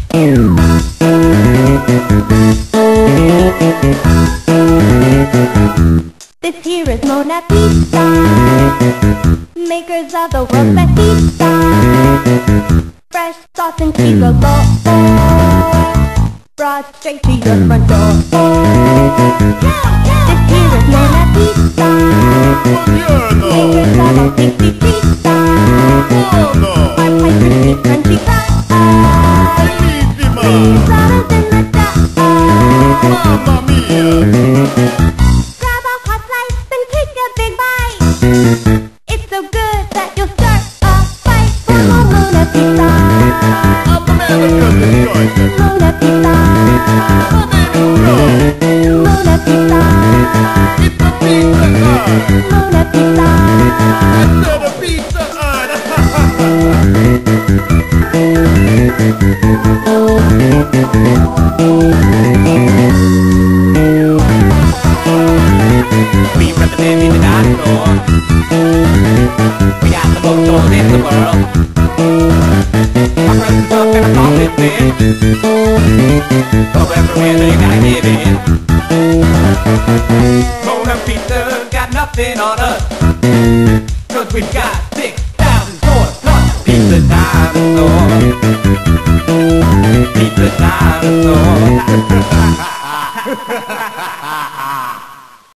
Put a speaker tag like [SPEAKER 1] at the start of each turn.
[SPEAKER 1] This here is MrPeppyStar, makers of the world's best pizza. Fresh sauce and cheese galore, brought straight to your front door. This here is MrPeppyStar,
[SPEAKER 2] Buongiorno!
[SPEAKER 1] makers of all tasty treatsa.
[SPEAKER 2] Buono!
[SPEAKER 1] Our pie crispy crunchy crust,
[SPEAKER 2] Bellissima!
[SPEAKER 1] flowers in the dust.
[SPEAKER 2] Mamma mia!
[SPEAKER 1] Grab a hot slice and take a big bite. It's so good that you'll start a fight. Come on, MrPeppyStar,
[SPEAKER 2] I'm the man that does this joint!
[SPEAKER 1] MrPeppyStar,
[SPEAKER 2] My name is Joe!
[SPEAKER 1] MrPeppyStar,
[SPEAKER 2] It's the pizza art!
[SPEAKER 1] MrPeppyStar.
[SPEAKER 2] Instead of pizza art!
[SPEAKER 3] We representing the dinosaur. We got the most toys in the world. Our crust is up and our sauce is thin. Go everywhere, so you gotta give in. MrPeppyStar got nothing on us, 'cause we've got 6,000 stores plus Pizza Dinosaur. Pizza Dinosaur.